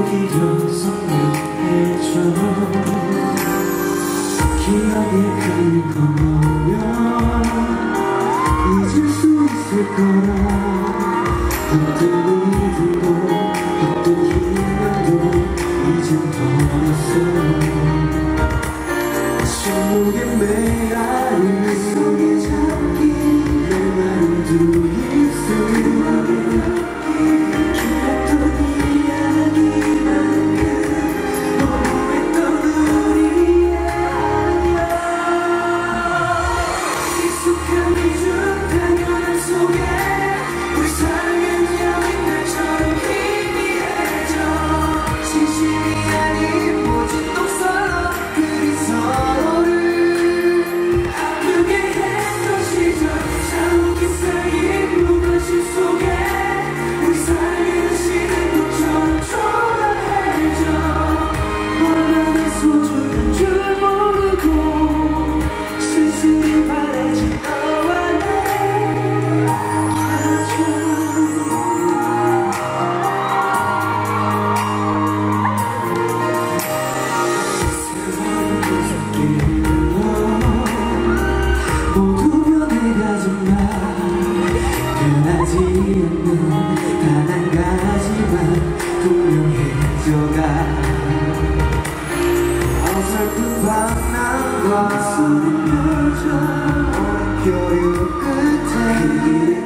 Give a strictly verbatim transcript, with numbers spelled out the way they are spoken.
오히려 선물해줘. 기억에 가는 거면 잊을 수 있을 거라. 어떤 믿음도 어떤 희망도 이젠 버렸어. 침묵의 메아리 속에 잠긴 내 마음 두 입술. 변하지 않는 단 한 가지만 분명해져가. 어설픈 방랑과 소리 펼쳐 어린 표류 끝에